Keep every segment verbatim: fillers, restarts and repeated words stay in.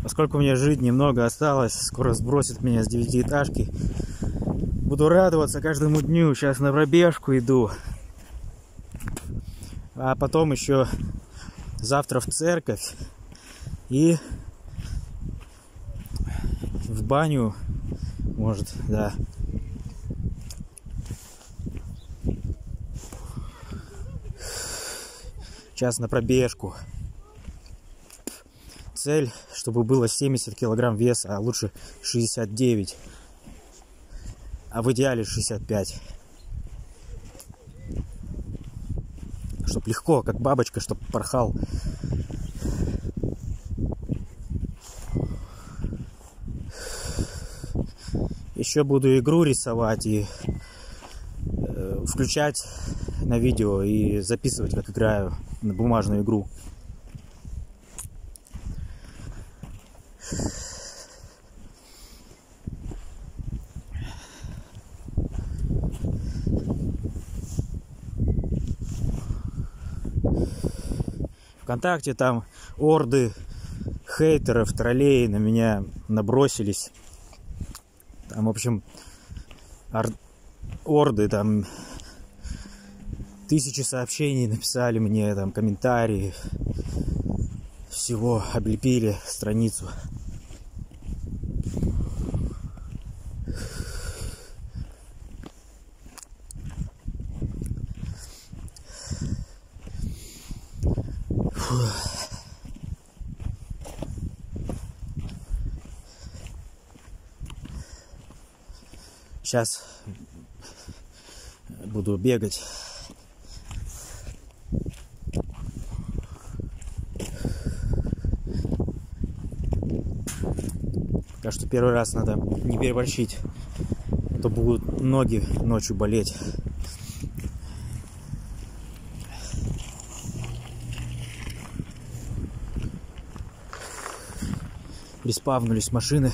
Поскольку мне жить немного осталось, скоро сбросит меня с девятиэтажки. Буду радоваться каждому дню. Сейчас на пробежку иду. А потом еще завтра в церковь. И в баню. Может, да. Сейчас на пробежку. Цель, чтобы было семьдесят килограмм веса, а лучше шестьдесят девять. А в идеале шестьдесят пять. Чтоб легко, как бабочка, чтоб порхал. Еще буду игру рисовать и э, включать на видео и записывать, как играю на бумажную игру. ВКонтакте там орды хейтеров, троллей на меня набросились. Там, в общем, ор... орды, там тысячи сообщений написали мне, там комментарии, всего облепили страницу. Фух. Сейчас буду бегать. Пока что первый раз надо не переборщить, а то будут ноги ночью болеть. Приспавнулись машины.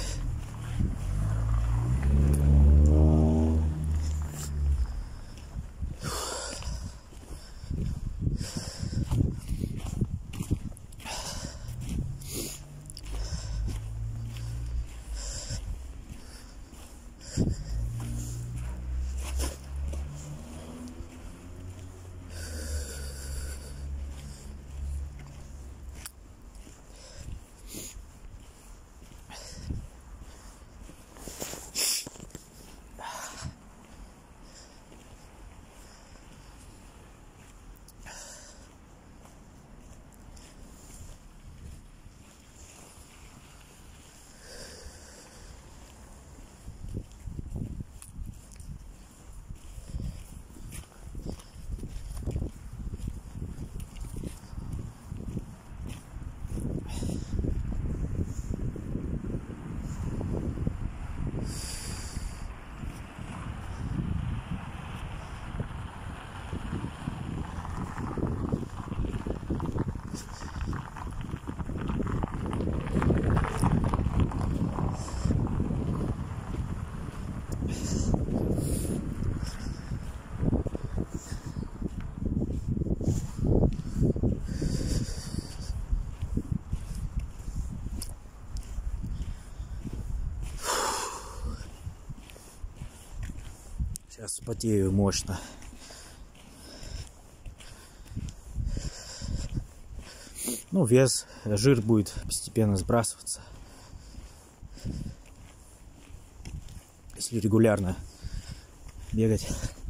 Сейчас вспотею мощно. Ну, вес, жир будет постепенно сбрасываться. Если регулярно бегать.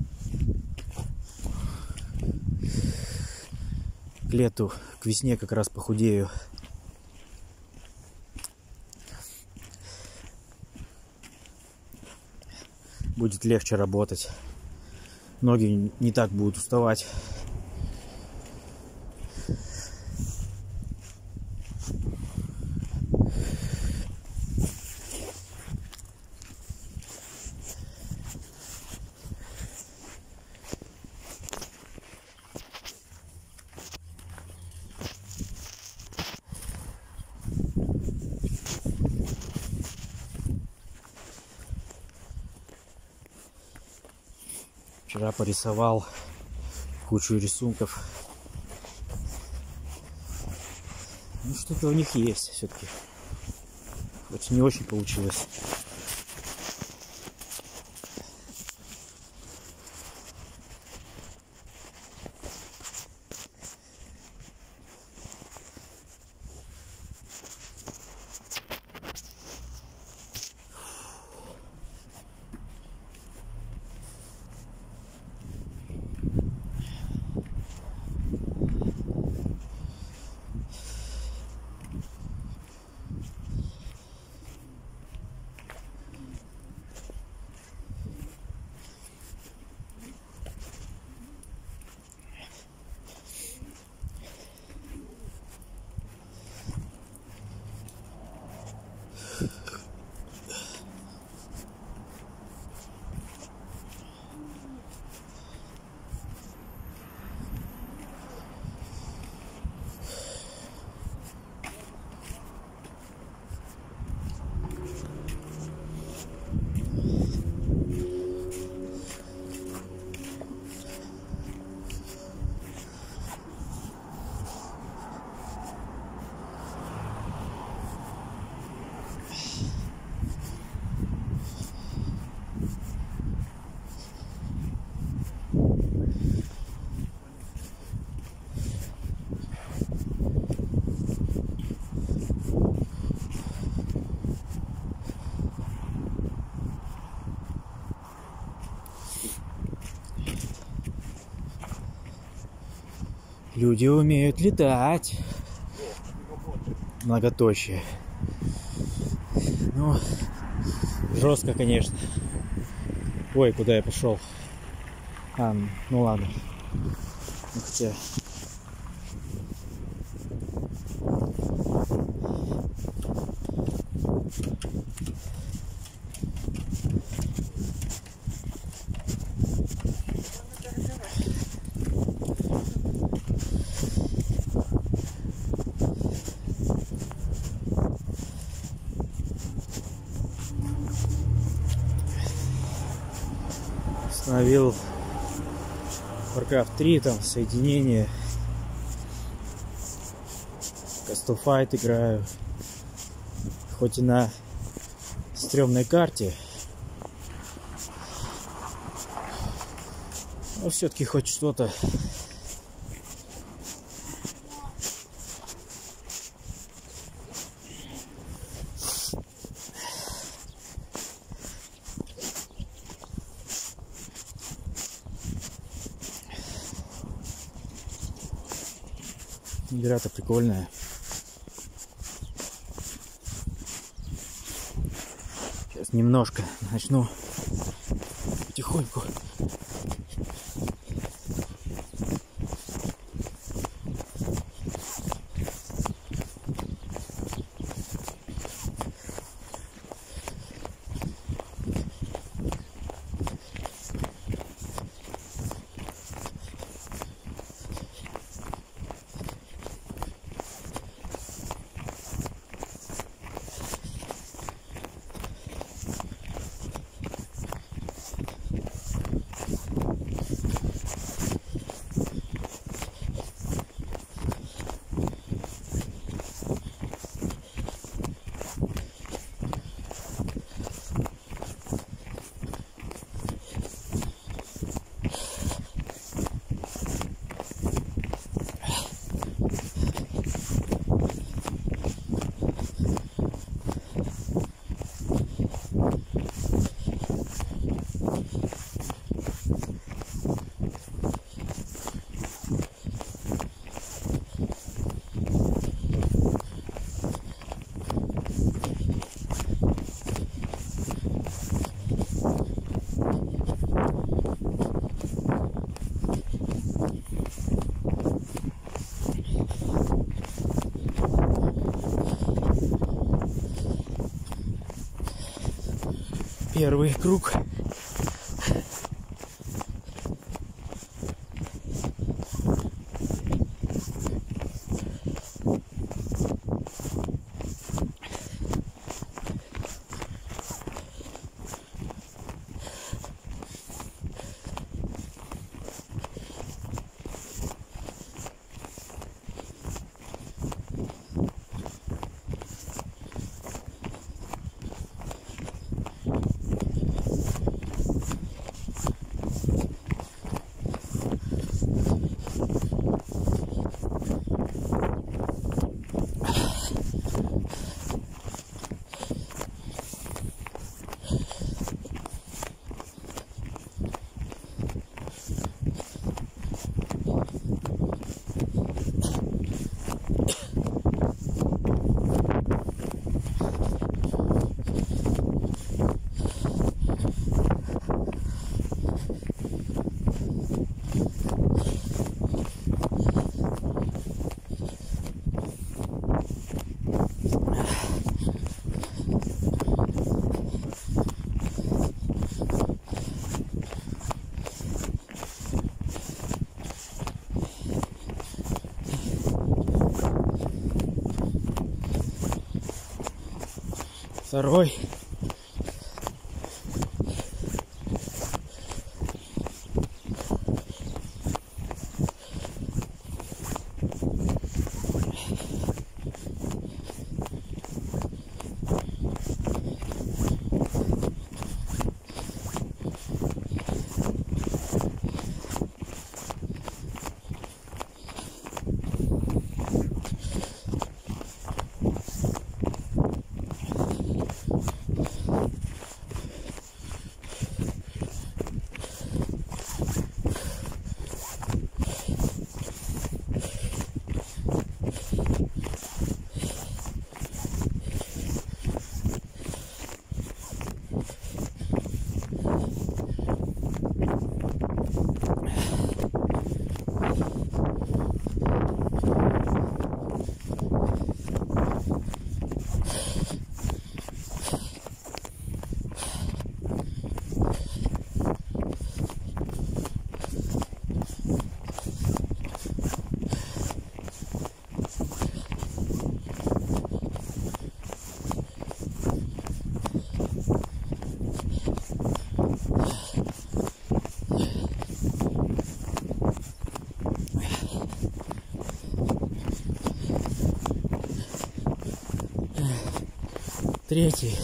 К лету, к весне как раз похудею. Будет легче работать. Ноги не так будут уставать. Вчера порисовал кучу рисунков. Ну, что-то у них есть все-таки. хоть и не очень получилось. Люди умеют летать. Многоточие. Ну, жестко, конечно. Ой, куда я пошел? А, ну ладно. Ну, хотя... Установил Warcraft три, там соединение. Castlefight играю. Хоть и на стрёмной карте, но все-таки хоть что-то. Игра-то прикольная. Сейчас немножко начну потихоньку. Первый круг. Второй. Третий.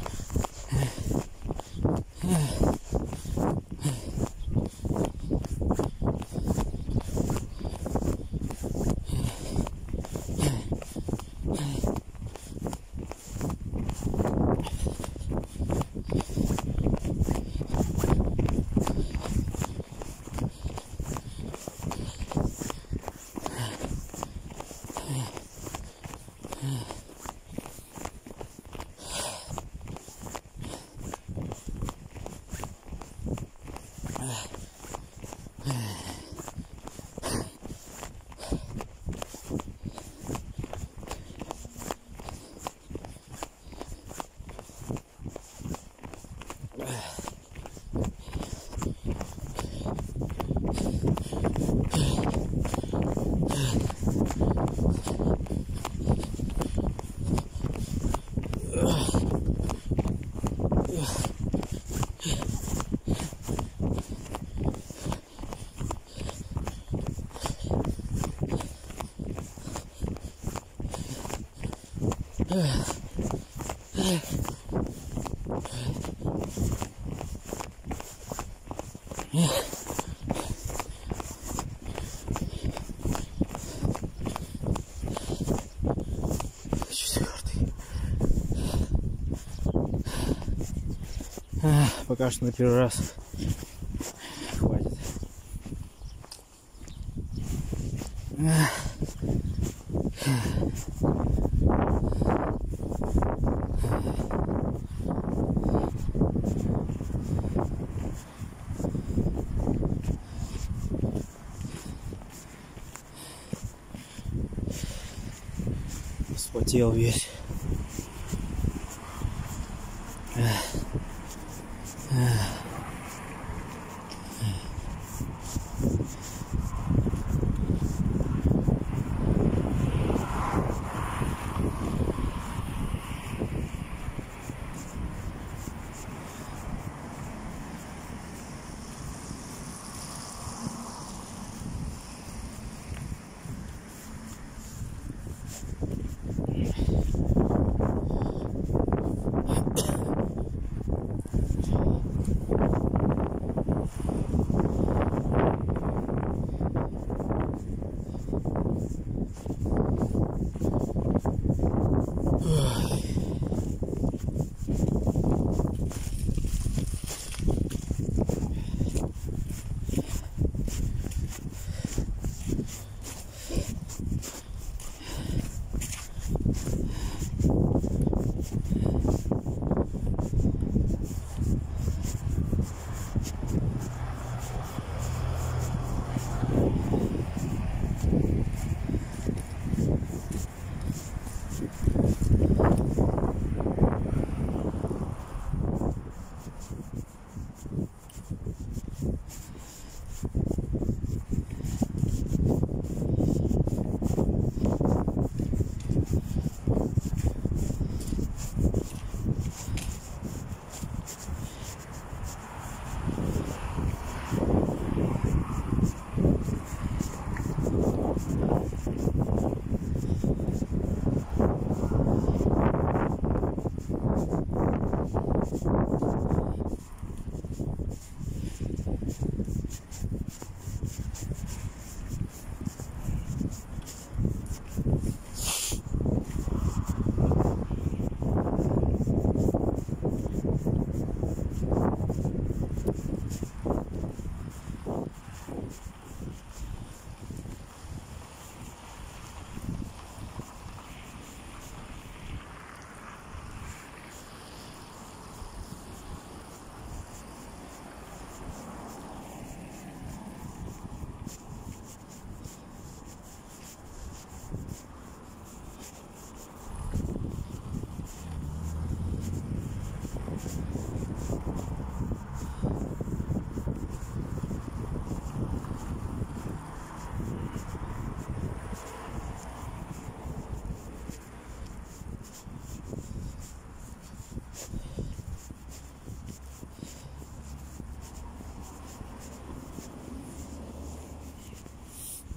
Четвертый. Пока что на первый раз хватит. Вспотел весь.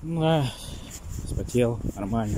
Да, вспотел, нормально.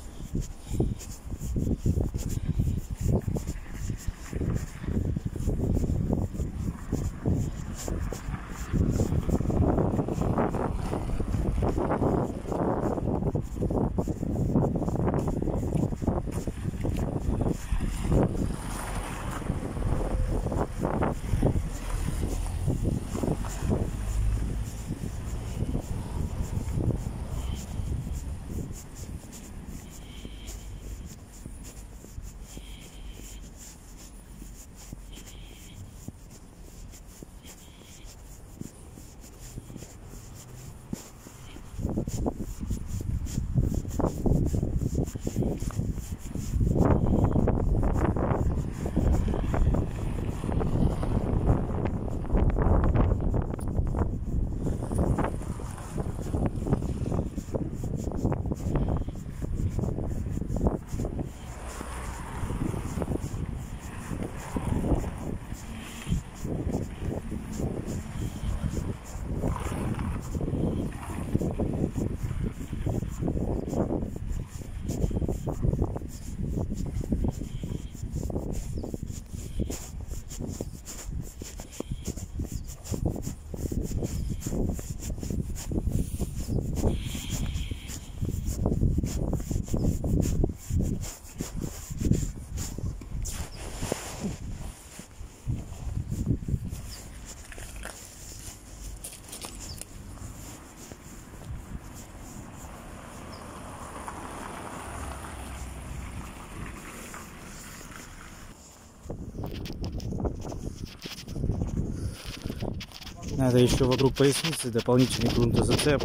Надо еще вокруг поясницы дополнительный грунтозацеп,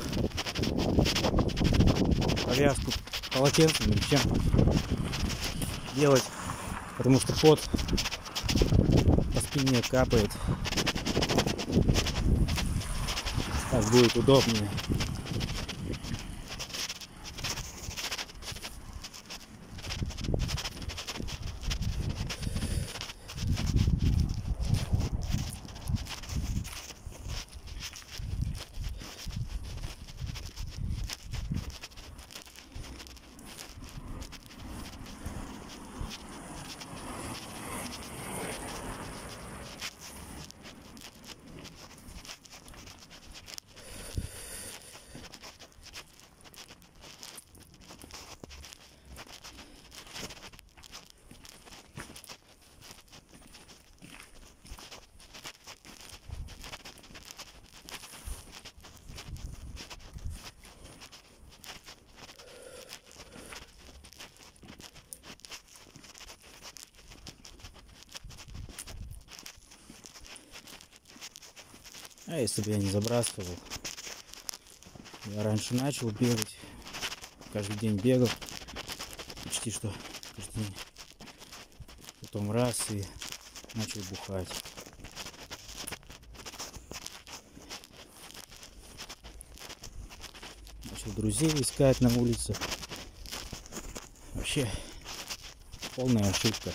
повязку полотенцем или чем делать, потому что пот по спине капает. Так будет удобнее. А если бы я не забрасывал, я раньше начал бегать, каждый день бегал, почти что каждый день, потом раз и начал бухать. Начал друзей искать на улице. Вообще полная ошибка.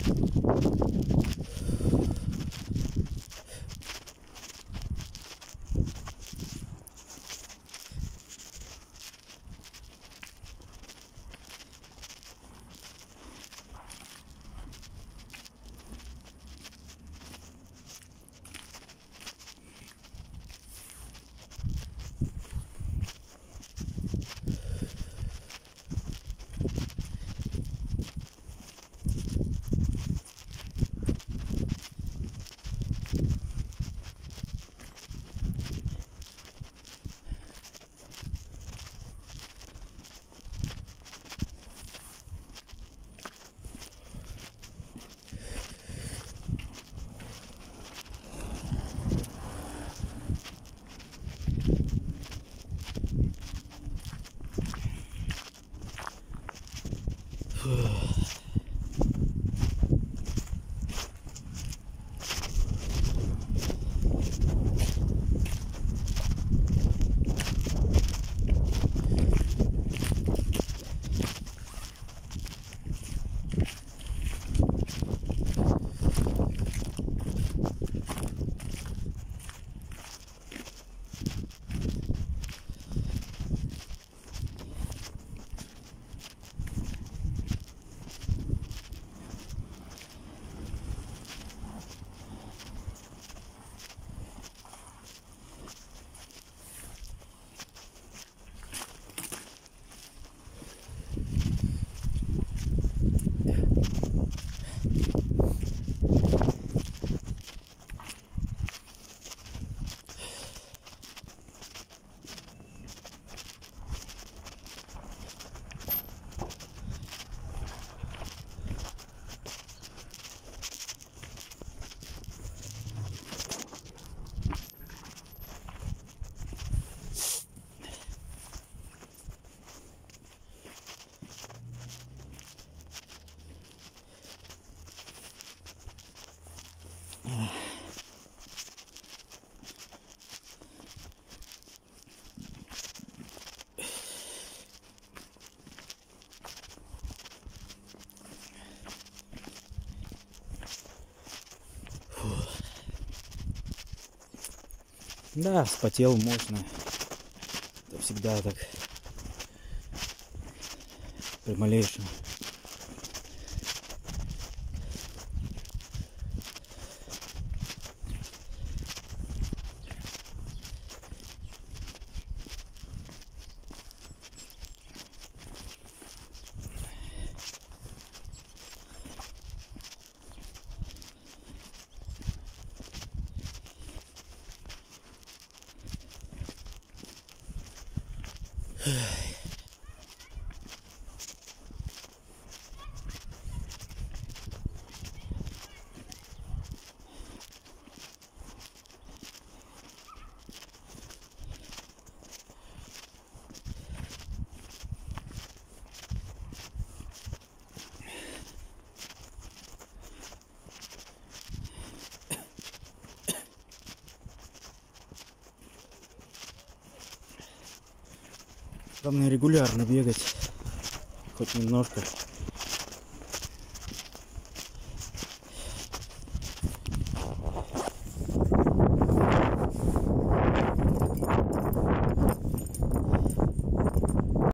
Да, вспотел мощно. Это всегда так. При малейшем. Главное регулярно бегать, хоть немножко.